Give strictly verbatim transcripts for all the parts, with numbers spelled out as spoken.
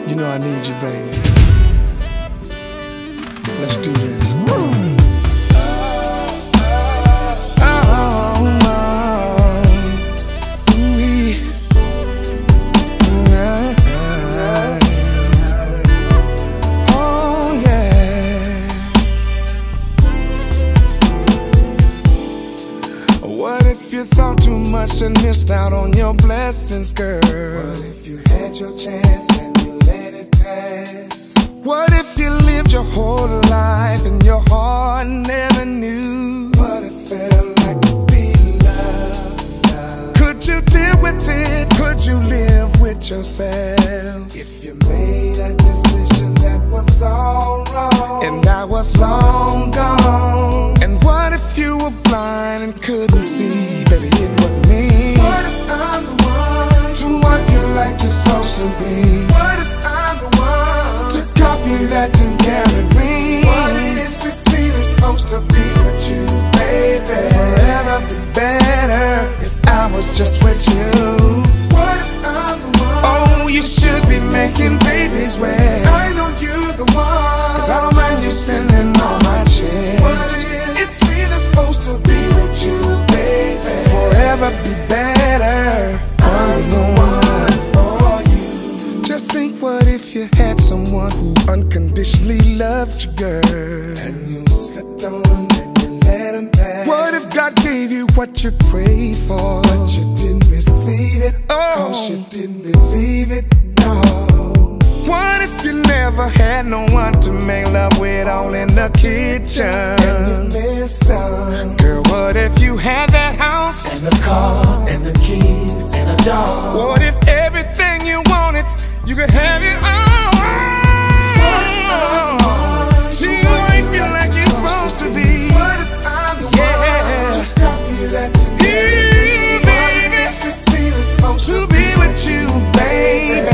You know I need you, baby. Let's do this. What if you thought too much and missed out on your blessings, girl? What if you had your chance and you let it pass? What if you lived your whole life and your heart never knew what it felt like to be loved, loved? Could you deal with it? Could you live with yourself? If you made a decision that was all wrong and I was long gone, and what if you were blind and couldn't see? Baby, it was me. What if I'm the one to wipe you like you're supposed to be? What if I'm the one to copy that and carry me? What if it's me that's supposed to be with you, baby? Forever be better if I was just with you. What if I'm the one? Oh, you should be making babies with. I know you're the one, 'cause I don't mind you spending all my chips. What if it's me that's supposed to be with you, baby? Forever be better. I'm the one for you. Just think, what if you had someone who unconditionally loved you, girl, and you slept on him and you let him pass? What if God gave you what you prayed for, but you didn't receive it? Oh, 'cause you didn't believe it, no. What if you never had no one to make love with all in the kitchen, and you missed out? Girl, what if you had that house and a car and the keys and a dog? What if everything you wanted, you could have it all? Do you ain't feel like you're supposed to be? What if I'm the one to copy that to me? You, baby, if it's me that's supposed to be with you, baby.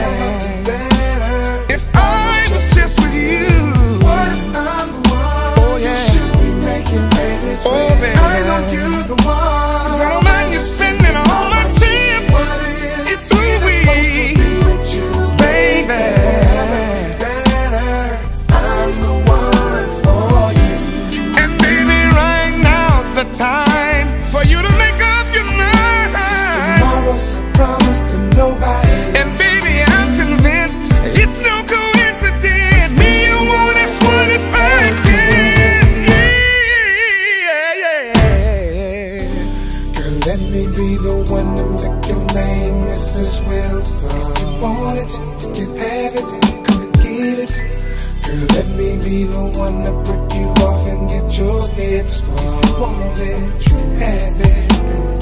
If I was just with you. What if I'm the one? Oh yeah, you should be making babies oh, with. baby. I know you're the one, 'cause I don't mind you spending all my chips. What if it's me that's supposed to be with you, baby? Better, I'm the one for you. And baby, right now's the time for you to make up your mind. Tomorrow's promised to nobody. And baby, I'm convinced it's no coincidence. Me and one, that's what it again. Yeah, yeah. Girl, let me be the one to make your name Missus Wilson. If you want it, you can have it. Come and get it. Girl, let me be the one to break you off and get your head spun. If you want it, you can have it.